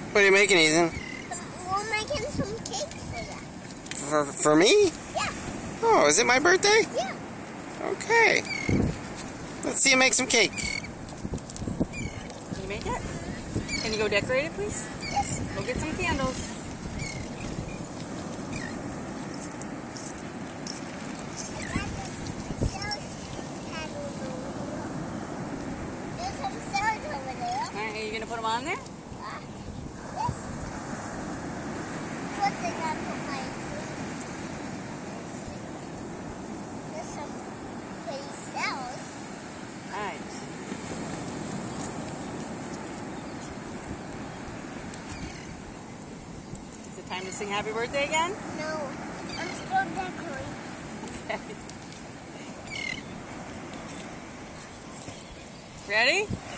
What are you making, Ethan? We're making some cakes for you. For me? Yeah. Oh, is it my birthday? Yeah. Okay. Let's see you make some cake. Can you make it? Can you go decorate it, please? Yes. Go get some candles. There's some stars over there. Alright, are you going to put them on there? Yes. What did I put my food? There's some pretty cells. Alright. Is it time to sing happy birthday again? No, I'm still decorating. Okay. Ready?